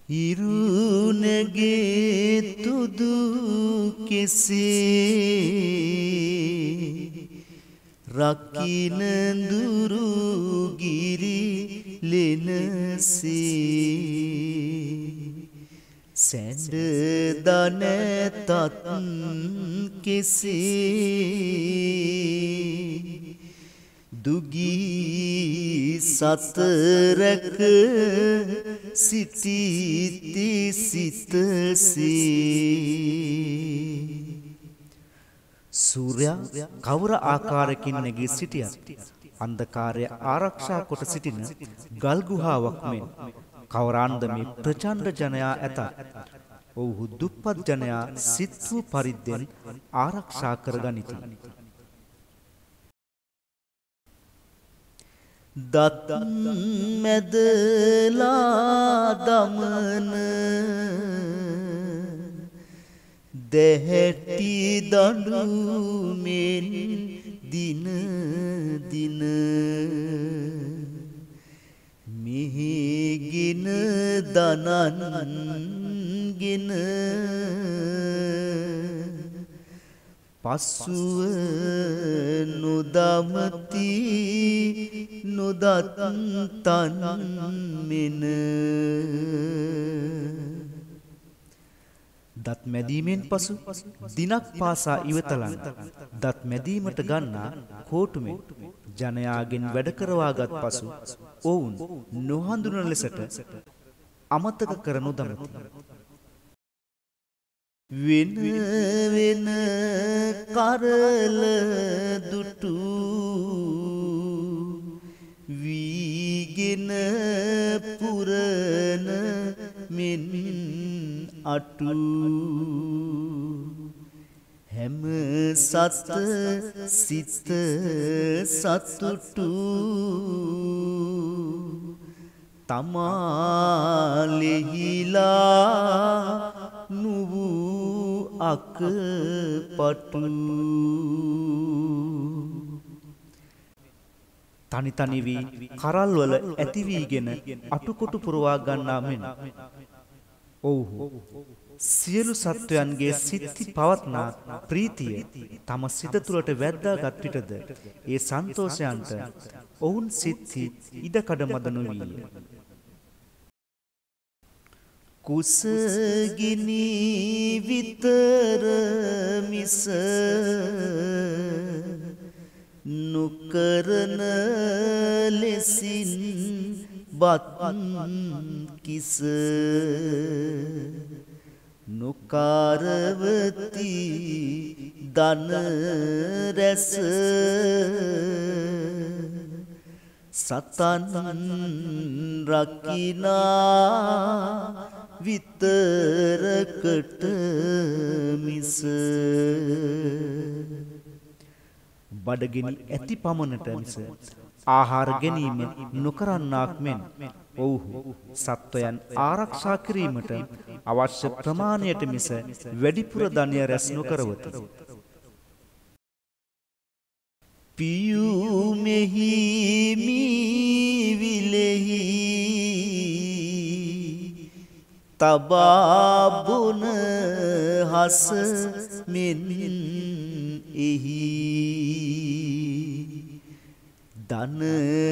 ඉරුණගේ තුදු කෙසේ රකින දුරු ගිරි ලෙනසේ සැඬ දනතත් කෙසේ දුගී සතරක සිටිති සිතසේ සූර්යා කවර ආකාරයකින් නැගී සිටියත් අන්ධකාරය ආරක්ෂා කොට සිටින ගල් ගුහාවක් මෙන් කවරාන්දමේ ප්‍රචණ්ඩ ජනයා ඇත. ඔව්හු දුප්පත් ජනයා සිත් වූ පරිද්දෙන් ආරක්ෂා කරගනිති. දත් මැදලා දමන දෙහැටි දඬු මෙන් දින දින මිහිගින දනන්ගෙන පසුව නොදමති නොදත් තන් මෙන දත් මැදීමෙන් පසු දිනක් පාසා ඉවතලන් දත් මැදීමට ගන්නා කෝටුමෙන් ජනයාගෙන් වැඩ කරවාගත් පසු ඔවුන් නොහඳුනන ලෙසට අමතක කර නොදමති. වෙන වෙන කරල දුටු වීගෙන පුරන මෙන් අටු හැම සත සිත සතුටු තමාලෙහිලා නුවූ අකපටු තනි තනි වී කරල්වල ඇති වීගෙන අටුකොටු පුරවා ගන්නා මෙන් ඔව්හු සියලු සත්වයන්ගේ සිත්ති පවත්නා ප්‍රීතිය තම සිත තුළට වැද්දාගත් විටද ඒ සන්තෝෂයන්ට ඔවුන් සිත්හි ඉඩකඩ මද නොවීය. කුසගිනි විතර මිස නොකරන ලෙසින් බත් කිස නොකාරවති දන රැස සතන් රකිනා විතරකට මිස බඩගිනි ඇති පමණට මිස ආහාර ගැනීම නොකරන්නාක් මෙන් ඔව්හු සත්වයන් ආරක්ෂා කිරීමට අවශ්‍ය ප්‍රමාණයට මිස වැඩිපුර ධනය රැස් නොකරවති. පියුමෙහි මීවිලෙහි තබා බොන හස මෙන් එහි දන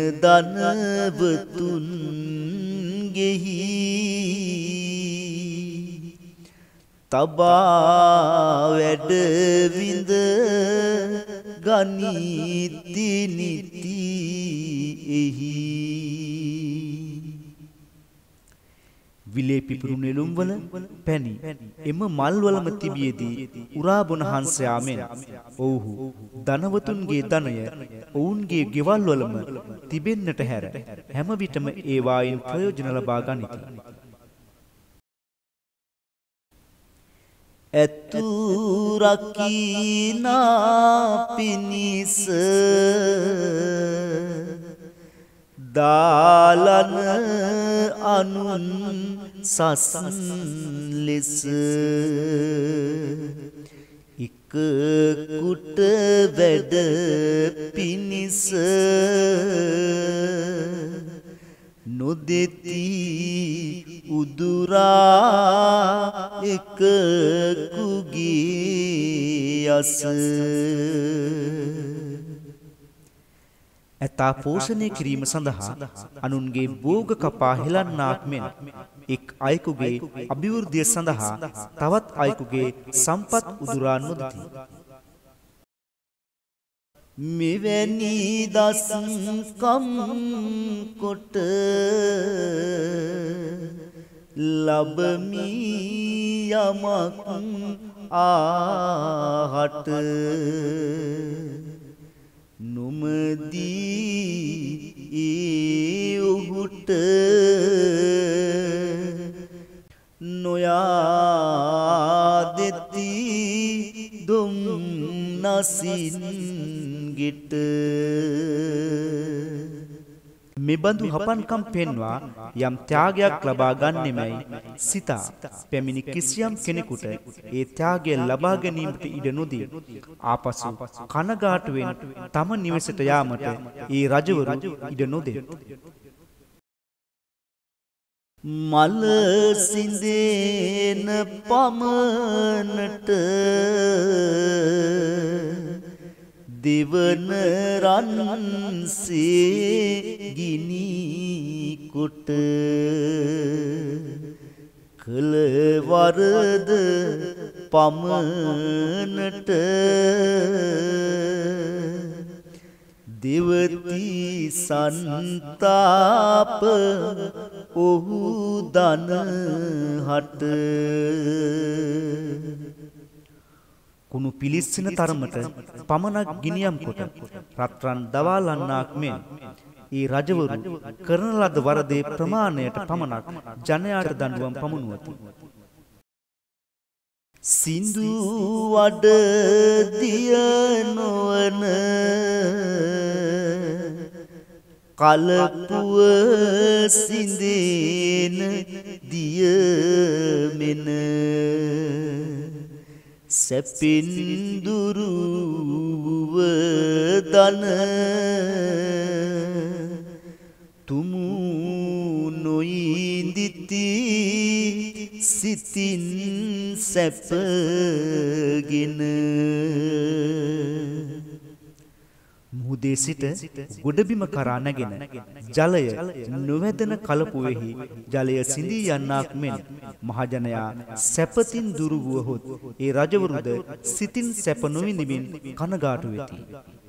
දනවතුන් ගෙහි තබා වැඩ විඳ ගනිති නිති එහි විලේ පිපුරු නෙළුම් වල පැණි එම මල් වලම තිබියදී උරා බොන හංසයා මෙන් ඔව්හු ධනවතුන්ගේ ධනය ඔවුන්ගේ ගෙවල් වලම තිබෙන්නට හැර හැම විටම ඒ වායින් ප්‍රයෝජන ලබා ගනිති. ඇතුරකිනා පිනිස දාලන අනුන් සසන් ලෙස එක කුට වැඩ පිනිස නොදෙති උදුරා එකකුගේ අස ඇතා පෝෂණය කිරීම සඳහා අනුන්ගේ භෝග කපා හෙලන්නාක් මෙන් එක් අයෙකුගේ අභිවෘද්ධිය සඳහා තවත් අයෙකුගේ සම්පත් උදුරා නොදෙති. මෙවැනි දස්කම් කොට ලබමි යමක් ආහට නුමදී ඒ ඔහුට නොයා දෙති දුම් නසින් ගෙට මෙබඳු හපන්කම් පෙන්වා යම් ත්‍යාගයක් ලබා ගන්නෙමයි සිතා පැමිණි කිසියම් කෙනෙකුට ඒ ත්‍යාගය ලබා ගැනීමට ඉඩ නොදී ආපසු කනගාටුවෙන් තම නිවසට යාමට ඒ රජවරු ඉඩ නොදෙත්. මල සිඳේන පමණට දෙවන රන්සේ ගිනි කොට කළ වරද පමණට දෙවති සන්තාප ඔහු දන හට කුණු පිලිස්සෙන තරමට පමණක් ගිනියම් කොට රත්රන් දවාලන්නාක් මෙන් ඒ රජවරු කරන ලද වරදේ ප්‍රමාණයට පමණක් ජනයාට දඬුවම් පමුණුවති. සින්දු වඩ දිය නොවන කලපුව සිඳේන දිය මෙන සැපින් දුරුව දන තුමු නොයින්දිති සිතින් සැපගෙන මුහුදේ සිට ගොඩබිම කරා නැගෙන ජලය නොවැදෙන කලපුවෙහි ජලය සිඳී යන්නාක් මෙන් මහජනයා සැපතින් දුරු වුවහොත් ඒ රජවරුද සිතින් සැප නොවිඳිමින් කනගාටු වෙති.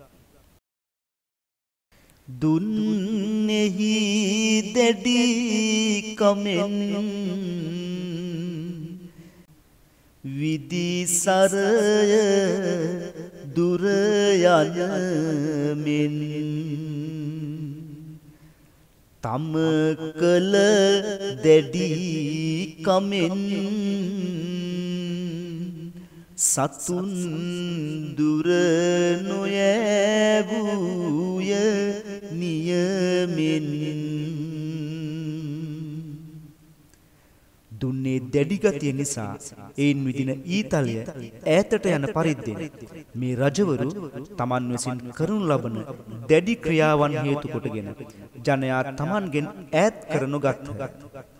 දුන්නේහි දැඩි කමෙන් විදිසරය දුර යන මෙන් තම කල දැඩි කමෙන් සතුන් දුර නොයවුය නියමෙන් දුන්නේ දැඩි ගතිය නිසා ඒන් විදින ඊතලය ඈතට යන පරිද්දෙන් මේ රජවරු තමන් විසින් කරනු ලබන දැඩි ක්‍රියාවන් හේතු කොටගෙන ජනයා තමන්ගෙන් ඈත් කර නොගත්හ.